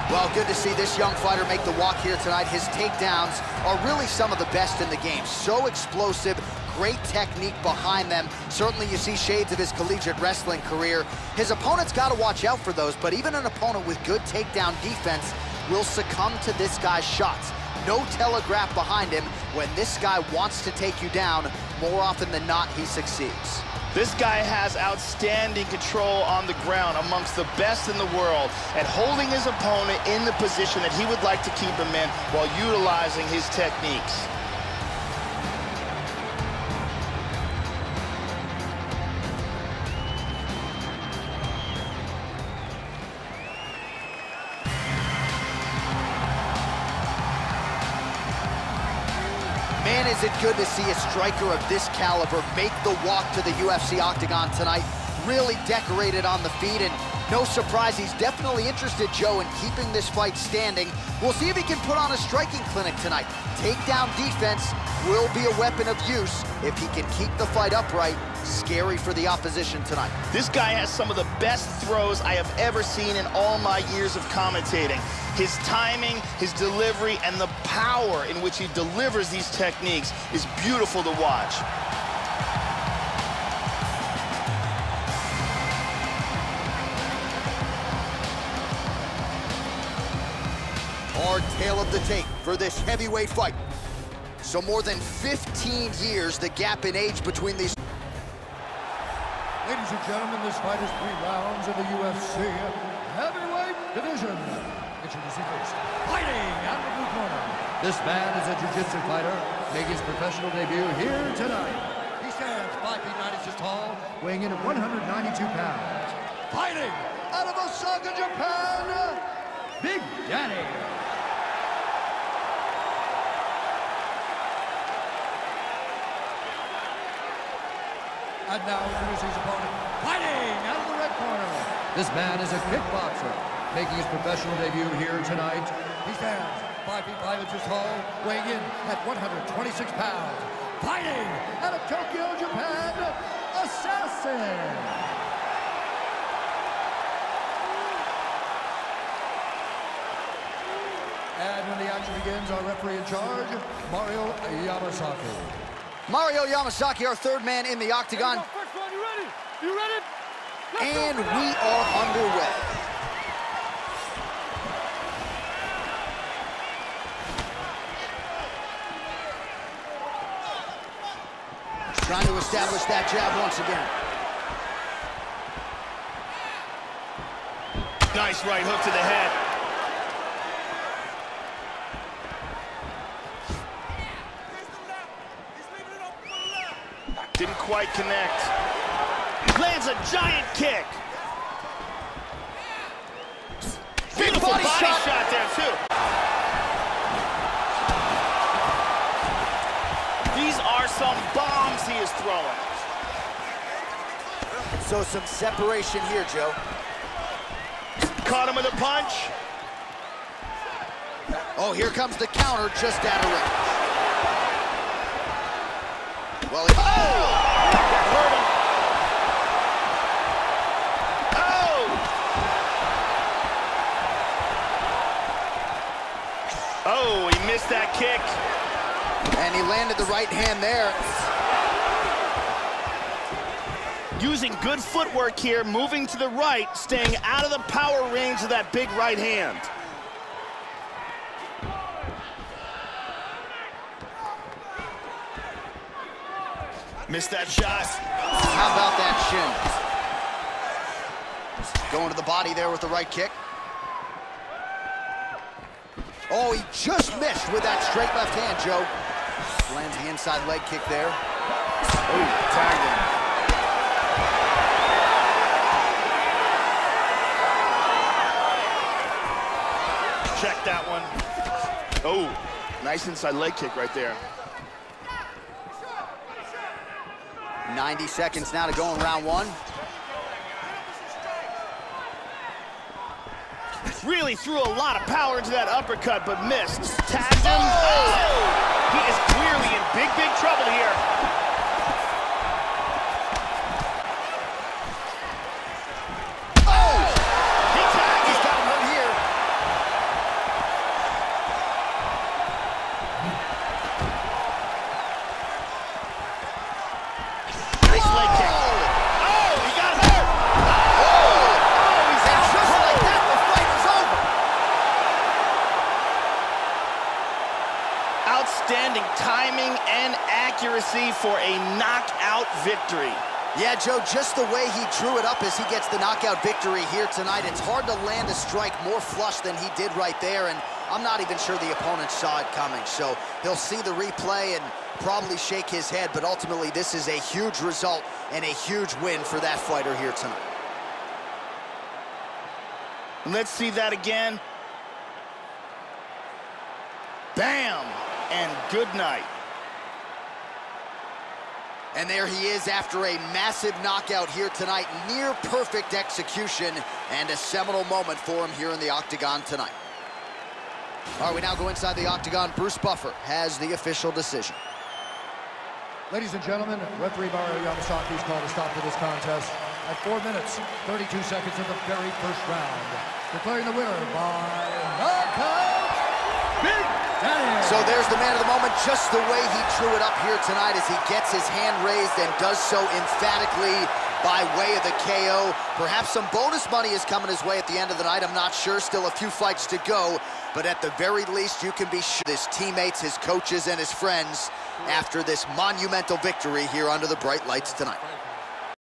Well, good to see this young fighter make the walk here tonight. His takedowns are really some of the best in the game. So explosive, great technique behind them. Certainly you see shades of his collegiate wrestling career. His opponent's got to watch out for those, but even an opponent with good takedown defense will succumb to this guy's shots. No telegraph behind him. When this guy wants to take you down, more often than not, he succeeds. This guy has outstanding control on the ground, amongst the best in the world, at holding his opponent in the position that he would like to keep him in while utilizing his techniques. Man, is it good to see a striker of this caliber make the walk to the UFC octagon tonight. Really decorated on the feet, and no surprise, he's definitely interested, Joe, in keeping this fight standing. We'll see if he can put on a striking clinic tonight. Takedown defense will be a weapon of use if he can keep the fight upright. Scary for the opposition tonight. This guy has some of the best throws I have ever seen in all my years of commentating. His timing, his delivery, and the power in which he delivers these techniques is beautiful to watch. Hard tale of the tape for this heavyweight fight. So more than 15 years, the gap in age between these. Ladies and gentlemen, this fight is 3 rounds in the UFC heavyweight division. Introducing first, fighting out of the blue corner. This man is a jiu-jitsu fighter, making his professional debut here tonight. He stands 5 feet 9 inches tall, weighing in at 192 pounds. Fighting out of Osaka, Japan, Big Daddy. And now introducing his opponent, fighting out of the red corner. This man is a kickboxer, making his professional debut here tonight. He stands 5 feet 5 inches tall, weighing in at 126 pounds. Fighting out of Tokyo, Japan, Assassin. And when the action begins, our referee in charge, Mario Yamasaki. Mario Yamasaki, our third man in the octagon. First one, you ready? You ready? And we are underway. Trying to establish that jab once again. Nice right hook to the head. Didn't quite connect. Lands a giant kick. Beautiful body shot there, too. These are some bombs he is throwing. So some separation here, Joe. Caught him with a punch. Oh, here comes the counter just out of range. Well, he... Oh! Hurt him. Oh! Oh, he missed that kick. And he landed the right hand there. Using good footwork here, moving to the right, staying out of the power range of that big right hand. Missed that shot. How about that shin? Going to the body there with the right kick. Oh, he just missed with that straight left hand, Joe. Lands the inside leg kick there. Oh, tagged him. Check that one. Oh, nice inside leg kick right there. 90 seconds now to go in round one. Really threw a lot of power into that uppercut, but missed. Tagged him. Oh! He is clearly in big, big trouble here. Oh! He tagged. He's got him right here. accuracy for a knockout victory. Yeah, Joe, just the way he drew it up as he gets the knockout victory here tonight, it's hard to land a strike more flush than he did right there, and I'm not even sure the opponent saw it coming. So he'll see the replay and probably shake his head, but ultimately this is a huge result and a huge win for that fighter here tonight. Let's see that again. Bam! And good night. And there he is after a massive knockout here tonight. Near perfect execution and a seminal moment for him here in the octagon tonight. All right, we now go inside the octagon. Bruce Buffer has the official decision. Ladies and gentlemen, referee Mario Yamasaki has called a stop to this contest at 4 minutes, 32 seconds of the very first round. Declaring the winner by knockout, Big Daddy. So there's the man of the moment, just the way he drew it up here tonight as he gets his hand raised and does so emphatically by way of the KO. Perhaps some bonus money is coming his way at the end of the night. I'm not sure. Still a few fights to go. But at the very least, you can be sure his teammates, his coaches, and his friends after this monumental victory here under the bright lights tonight.